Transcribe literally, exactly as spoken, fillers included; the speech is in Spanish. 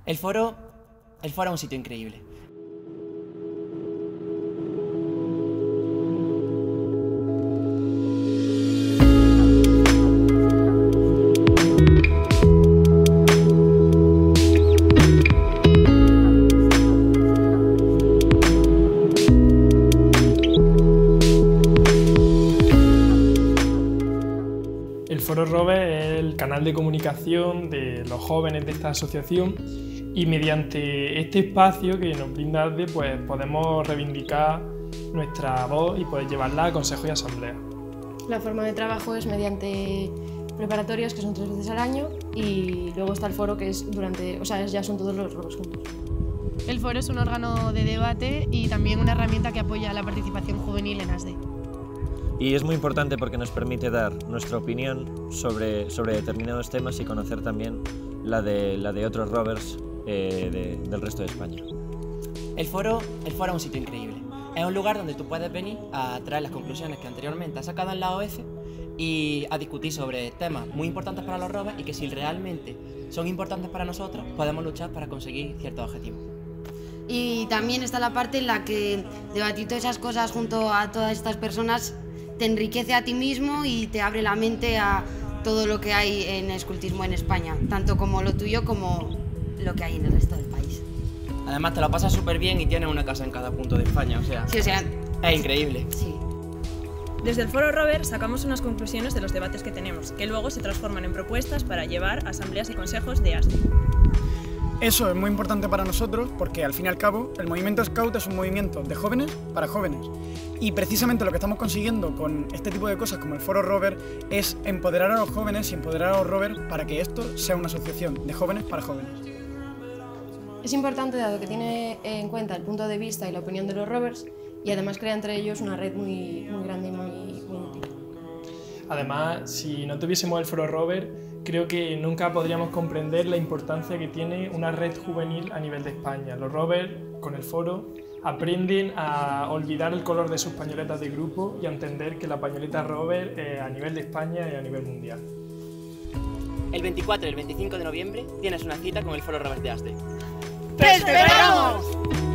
El foro, el foro es un sitio increíble. El Foro Rober es el canal de comunicación de los jóvenes de esta asociación y mediante este espacio que nos brinda A S D E pues, podemos reivindicar nuestra voz y poder llevarla a consejos y asambleas. La forma de trabajo es mediante preparatorios, que son tres veces al año, y luego está el foro, que es durante, o sea, ya son todos los robos juntos. El foro es un órgano de debate y también una herramienta que apoya la participación juvenil en A S D E. Y es muy importante porque nos permite dar nuestra opinión sobre, sobre determinados temas y conocer también la de, la de otros rovers eh, de, del resto de España. El foro, el foro es un sitio increíble. Es un lugar donde tú puedes venir a traer las conclusiones que anteriormente has sacado en la O F y a discutir sobre temas muy importantes para los rovers y que si realmente son importantes para nosotros, podemos luchar para conseguir ciertos objetivos. Y también está la parte en la que debatir todas esas cosas junto a todas estas personas te enriquece a ti mismo y te abre la mente a todo lo que hay en escultismo en España, tanto como lo tuyo como lo que hay en el resto del país. Además te lo pasas súper bien y tienes una casa en cada punto de España, o sea, Sí, o sea, es increíble. Sí. Desde el Foro Rober sacamos unas conclusiones de los debates que tenemos, que luego se transforman en propuestas para llevar a asambleas y consejos de A S D E. Eso es muy importante para nosotros porque, al fin y al cabo, el movimiento Scout es un movimiento de jóvenes para jóvenes. Y precisamente lo que estamos consiguiendo con este tipo de cosas como el Foro Rober es empoderar a los jóvenes y empoderar a los rovers para que esto sea una asociación de jóvenes para jóvenes. Es importante dado que tiene en cuenta el punto de vista y la opinión de los rovers y además crea entre ellos una red muy, muy grande y muy, muy útil. Además, si no tuviésemos el Foro Rober, creo que nunca podríamos comprender la importancia que tiene una red juvenil a nivel de España. Los rovers, con el foro, aprenden a olvidar el color de sus pañoletas de grupo y a entender que la pañoleta rover es a nivel de España y a nivel mundial. El veinticuatro y el veinticinco de noviembre tienes una cita con el Foro Rober de A S D E. ¡Te esperamos!